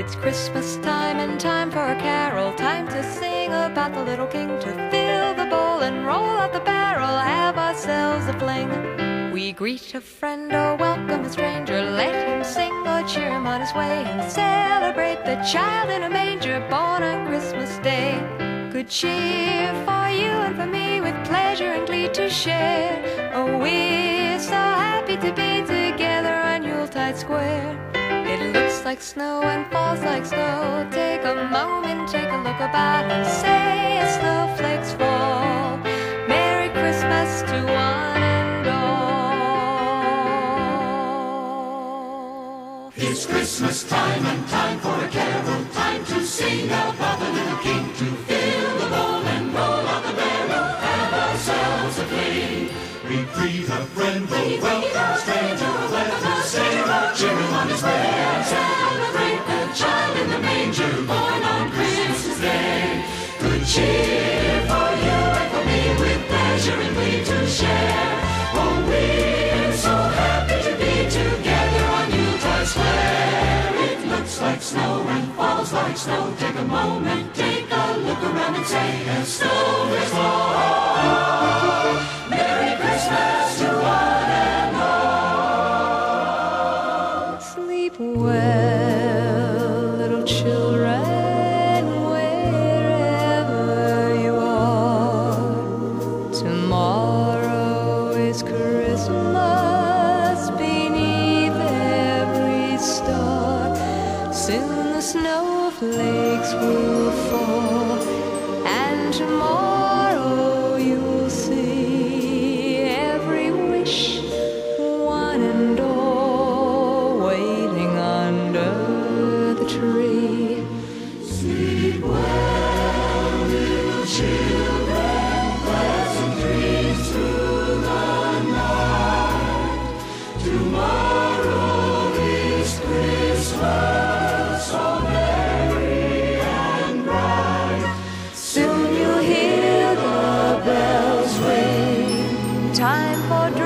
It's Christmas time and time for a carol, time to sing about the little king, to fill the bowl and roll out the barrel, have ourselves a fling. We greet a friend or welcome a stranger, let him sing or cheer him on his way, and celebrate the child in a manger born on Christmas Day. Good cheer for you and for me, with pleasure and glee to share. Oh, we're so happy to be together on Yuletide Square. It looks like snow and falls like snow. Take a moment, take a look about and say as snowflakes fall. Merry Christmas to one and all. It's Christmas time and time for a carol, time to sing about the little king, to fill the bowl and roll out the barrel, have ourselves a fling. We greet a friend, we welcome a stranger, let him sing or cheer him on his way, and celebrate the child in the manger born on Christmas Day. Good cheer for you and for me, with pleasure and glee to share. Oh, we're so happy to be together on Yuletide Square. It looks like snow and falls like snow. Take a moment, take a look around and say, as snowflakes fall, Merry Christmas to one and all. Sleep well, little children, wherever you are. Tomorrow is Christmas beneath every star. Soon the snowflakes will fall, and tomorrow you'll see every wish, one and all, waiting under the tree. Sleep well, little children, pleasant dreams through the night. Tomorrow is Christmas, so merry and bright. Soon you'll hear the bells ring, time for